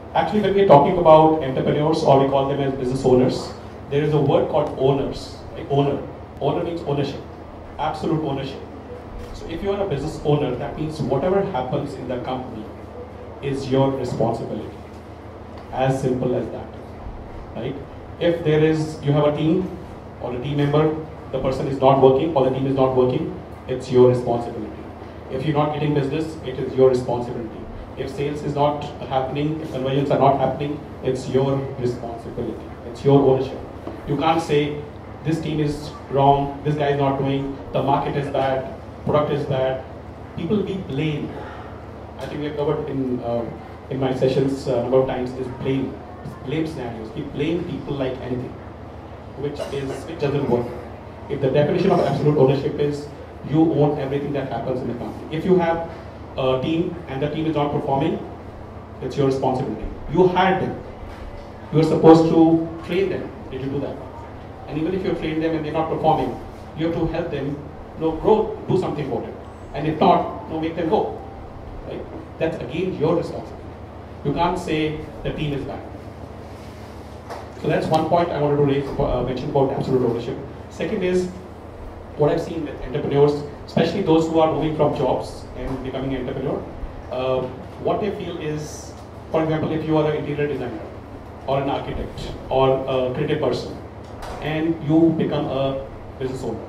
Actually, when we're talking about entrepreneurs, or we call them as business owners, there is a word called owners. Like owner. Owner means ownership, absolute ownership. So if you are a business owner, that means whatever happens in the company is your responsibility. As simple as that, right? If you have a team or a team member, the person is not working or the team is not working, it's your responsibility. If you're not getting business, it is your responsibility. If sales is not happening, if conversions are not happening, it's your responsibility. It's your ownership. You can't say, this team is wrong, this guy is not doing, the market is bad, product is bad. People be blamed. I think we have covered in my sessions a number of times is blame scenarios. We blame people like anything, which doesn't work. If the definition of absolute ownership is you own everything that happens in the company. If you have a team and the team is not performing, it's your responsibility. You hired them. You are supposed to train them. Did you do that? And even if you train them and they're not performing, you have to help them, grow, do something about it. And if not, make them go. Right? That's again your responsibility. You can't say the team is bad. So that's one point I wanted to mention about absolute ownership. Second is what I've seen with entrepreneurs, especially those who are moving from jobs and becoming an entrepreneur. What they feel is, for example, if you are an interior designer or an architect or a creative person and you become a business owner,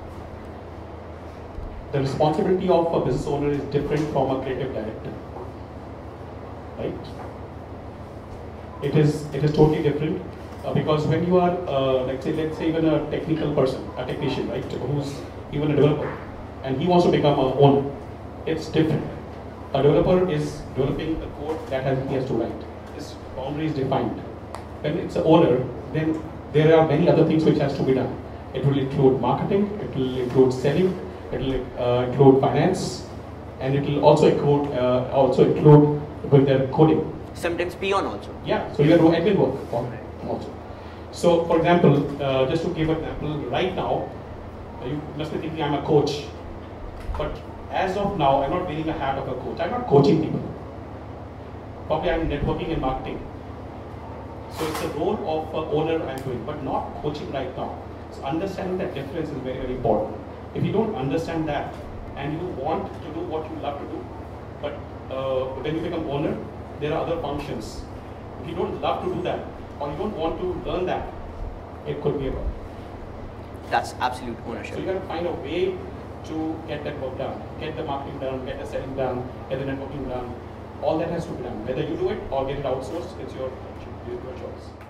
the responsibility of a business owner is different from a creative director, right? It is totally different because when you are, let's say even a technical person, a technician, right, who's even a developer, and he wants to become an owner, it's different. A developer is developing a code that he has to write. His boundary is defined. When it's an owner, then there are many other things which has to be done. It will include marketing, it will include selling, it will include finance, and it will also include with their coding. Sometimes peon also. Yeah, so you have to do admin work also. So, for example, just to give an example, right now, you must be thinking I'm a coach, but as of now, I'm not wearing a hat of a coach. I'm not coaching people. Probably I'm networking and marketing. So it's the role of an owner I'm doing, but not coaching right now. So understanding that difference is very, very important. If you don't understand that, and you want to do what you love to do, but when you become owner, there are other functions. If you don't love to do that, or you don't want to learn that, it could be a problem. That's absolute ownership. So you got to find a way to get that work done, get the marketing done, get the selling done, get the networking done. All that has to be done. Whether you do it or get it outsourced, it's your choice.